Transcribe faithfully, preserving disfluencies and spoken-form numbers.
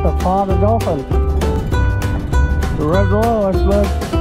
the P O D of Dolphins. Right below us, bud.